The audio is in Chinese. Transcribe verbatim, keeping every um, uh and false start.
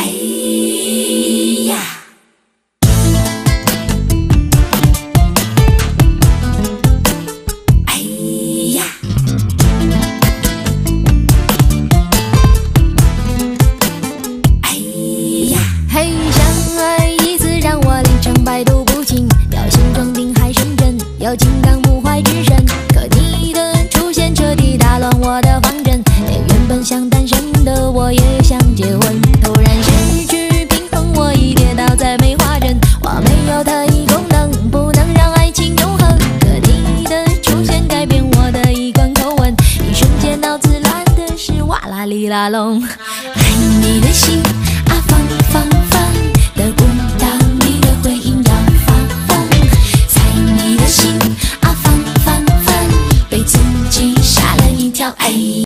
哎呀！哎呀！哎呀！ 嘿，相爱一次让我连成败都不清，要心装定海神针，要金刚不坏之身。可你的出现彻底打乱我的方针，连原本想单身的我也想结婚。突然失去平衡，我已跌倒在梅花阵。我没有特异功能，不能让爱情永恒。可你的出现改变我的一贯口吻，一瞬间脑子乱的是哇啦哩啦隆。爱你的心啊放放放，得不到你的回应要发疯。猜你的心啊放放放，被自己吓了一跳。哎。